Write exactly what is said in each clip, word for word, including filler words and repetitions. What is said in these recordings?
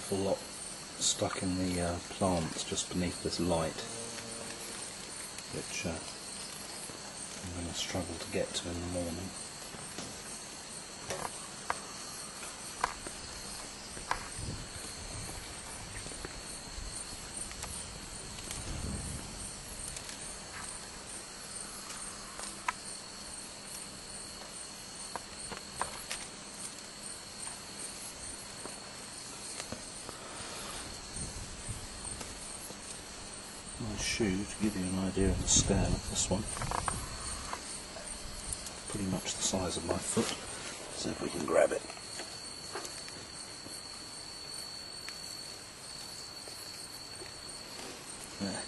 awful lot stuck in the uh, plants just beneath this light, which uh, I'm going to struggle to get to in the morning. My shoe, to give you an idea of the scale of this one, pretty much the size of my foot, so if we can grab it. There.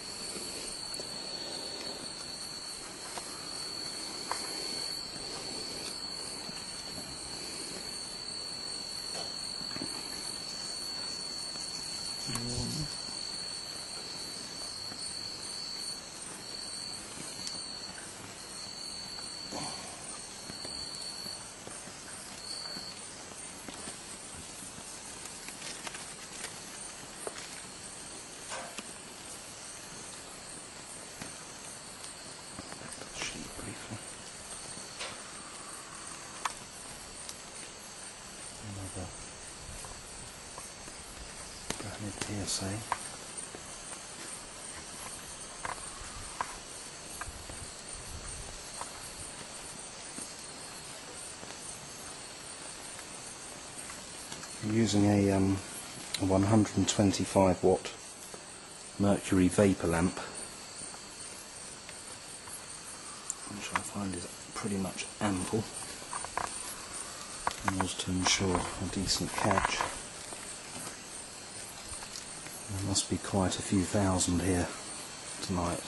P S A. I'm using a, um, a one hundred twenty-five watt mercury vapor lamp, which I find is pretty much ample in order to ensure a decent catch. There must be quite a few thousand here tonight.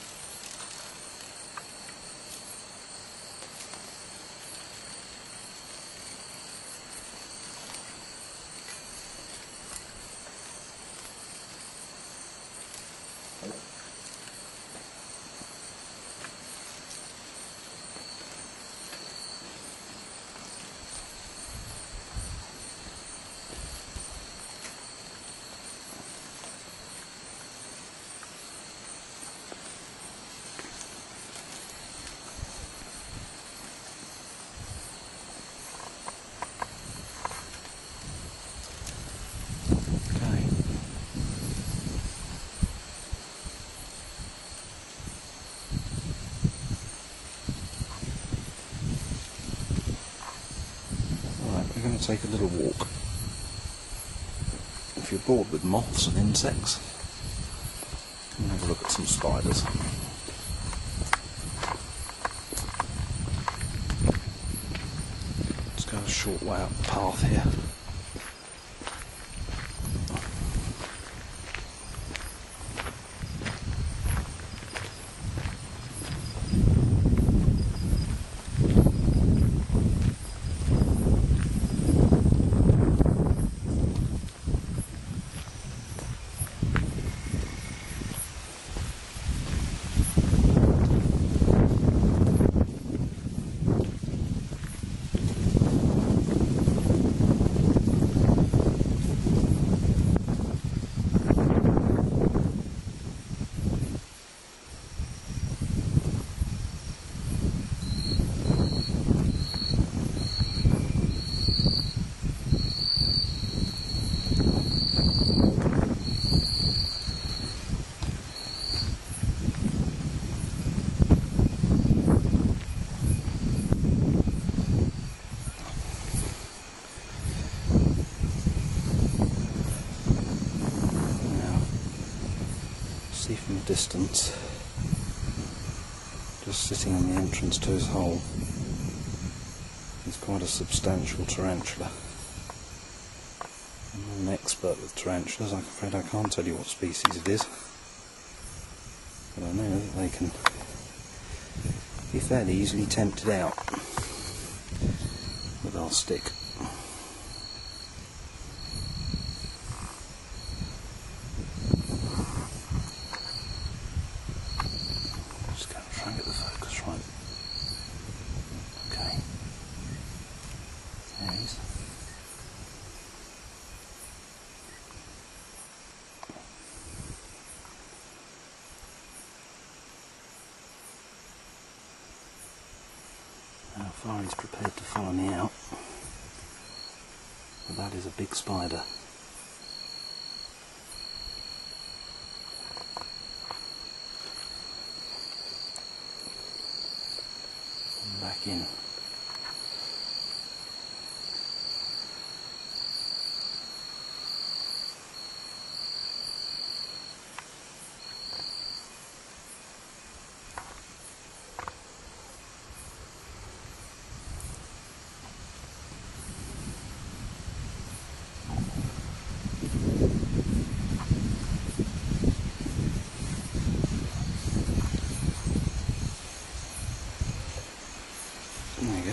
We're going to take a little walk. If you're bored with moths and insects, you can have a look at some spiders. Let's go a short way up the path here. From a distance, just sitting on the entrance to his hole, he's quite a substantial tarantula. I'm not an expert with tarantulas, I'm afraid I can't tell you what species it is, but I know that they can be fairly easily tempted out with our stick. far he's prepared to follow me out. But that is a big spider. And back in. There you go.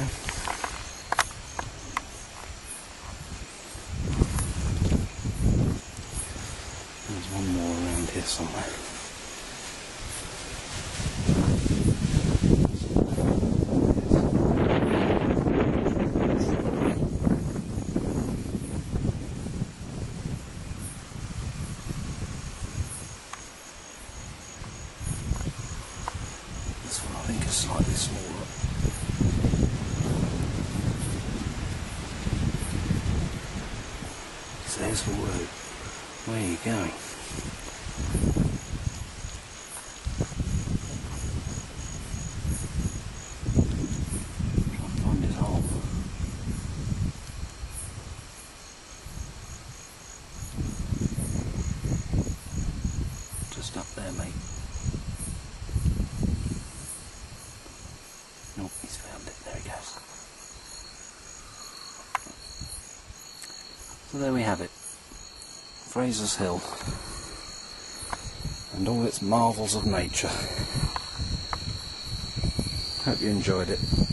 There's one more around here somewhere. This one I think is slightly smaller. There's the road. Where are you going? Trying to find his hole. Just up there, mate. Nope, he's found it. There he goes. So there we have it. Fraser's Hill and all its marvels of nature. Hope you enjoyed it.